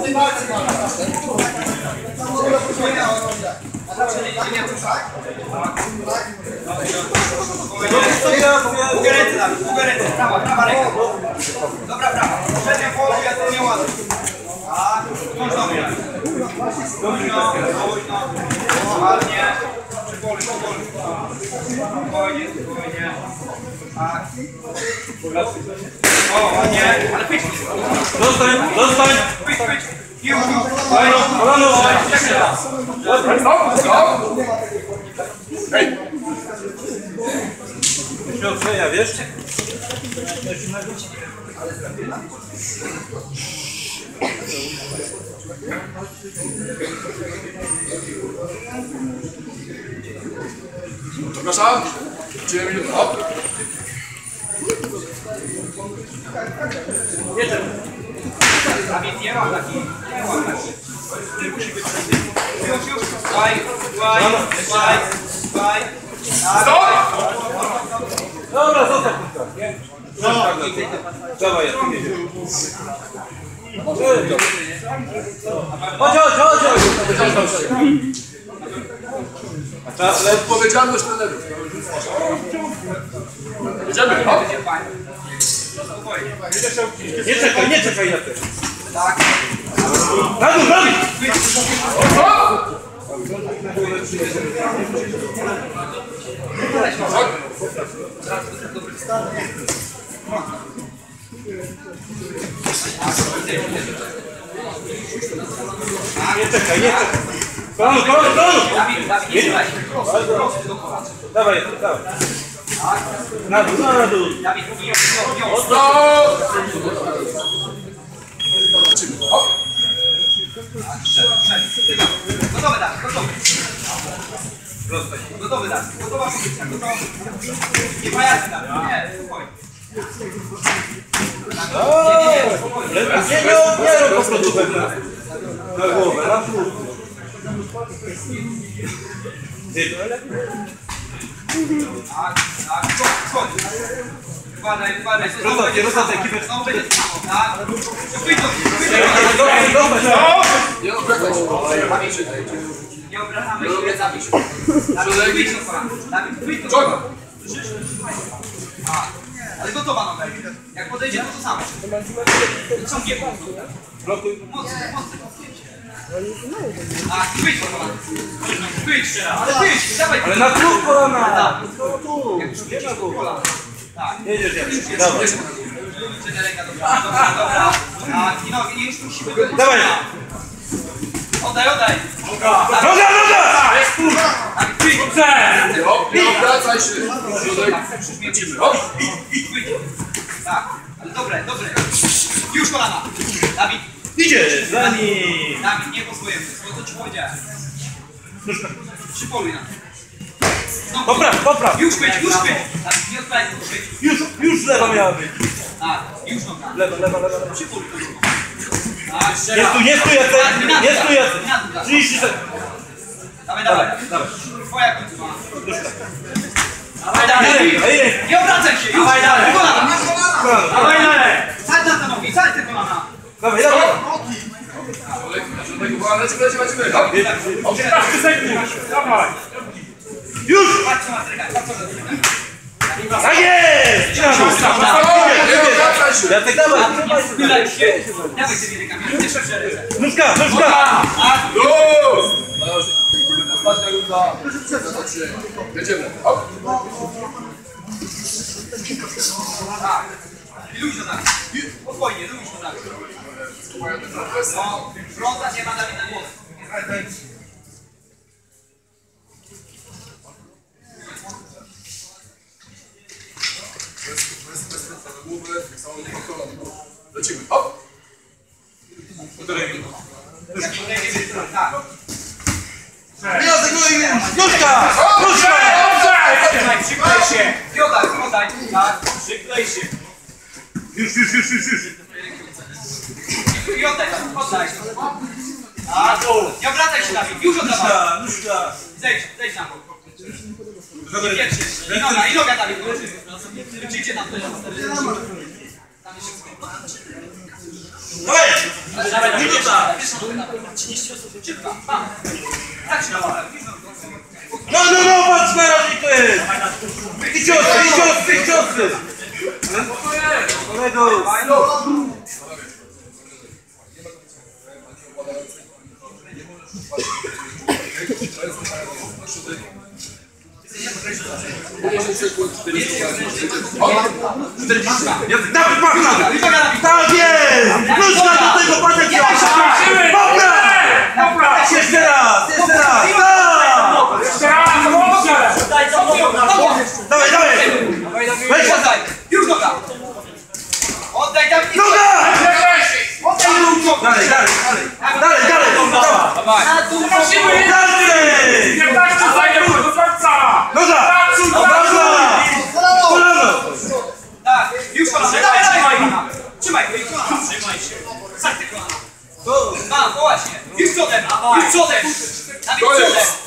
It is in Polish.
Prawa ręka. Dobra, prawa. Trzecia połowa, ja to nie ładuję. Tak, można wyjechać. Spójno. Ładnie. Powoli. Spokojnie. Tak. O, ładnie. Ale pyć. Dostań. Pyć. Już. Kolano. Jeszcze raz. Hej. Się odklenia, wiesz? Przepraszam. 9 minut. Hop. A więc nie ma taki. Musi być. Już. Dwaj. Stop! Dobra, zostaw. Dawaj, ja tu jedziesz. Chodź. Ale odpowiedzialność trenerów. Jedziemy. Hop. Nie czekaj na to. Tak. Na dół! Nie czekaj. Kolano! Dawid, Dawaj. Na dół. Dawid, Hop. Gotowy, Dawid. Gotowa pozycja. Nie pajacy, Dawid. Nie, spokojnie. Nie rób po prostu na głowę, na pół. Tak, chodź. Wkładaj. Rozstaw ekipę. Znowu będzie samo, tak? Wyjdź. Nie obracaj się. Nie obracamy się. Dawid, wyjdź. Czego? Ale gotowa noga. Jak podejdzie, to samo. Ciągnie po prostu. Mocno. Tak, wyjdź. Ale wyjdź, dawaj. Ale na pół kolana. Nie na górę. Tak. Jedziesz. Dawaj. Dobra. Tak, i nogi, już musimy go... Dawaj. Oddaj. Noga! Tak, wyjdź. Nie obracaj się. Lecimy. Hop. Tak, ale dobre. Już kolana. Dawid. Idziesz za nim. Dawid, nie po swojemu. Co ci powiedziałem? Przypoluj na to. Popraw. Już chwyć. Dawid, nie odpalaj tego chwyć. Już lewa miała być. Tak, już noga. Lewa. Przypoluj to. Tak, jeszcze Nie raz. stój, Jacek. 30 sekund. Dawaj. Twoja końcowa. Dawaj dalej. Nie obracaj się. Już. Dawaj dalej. Dawaj dalej. Sadź na te nogi, sadź te kolana. Dawaj. Lecimy. Hop. 13 sekund. Dawaj. Już. Patrz co ma trykać. Tak jest. Nie obracaj się. Jacek, dawaj. Wylej się. Dawaj tymi rękami. Nie szersze ręce. Nóżka. Luz! Ostatnia runda. Jedziemy. Hop. Tak. I luźno tak. Spokojnie, luźno tak. No, fronta się ma Dawid na głos. Lecimy. Hop. Jak podejdzie, tak. Nóżka. Przyklej się. Podaj. Tak. Przyklej się. Już. I oddaj. A tu. Nie obracaj się, Dawid. Już oddawaj. Nóżka. Zejdź na bok. Nie pierwszy. I noga, Dawid. Wyczyjcie nam to. Dawaj. Minuta. Tak się dawaj. No, patrz na razie to jest! I ciosy! Kolego! Dawid Machna! Tak jest! Plus do tego patrzeć! Dobra! Jeszcze raz! Dawaj! Weź! Już dobra! Oddaj Dawid! Noga! Oddaj już noga! Dalej! Dalej! 15 zajmów do końca! Noga! Kolano! Tak, już kolana! Dawaj! Trzymaj go i kolana! Trzymaj się! Sakty kolana! Właśnie! Już przodem! Dawid przodem!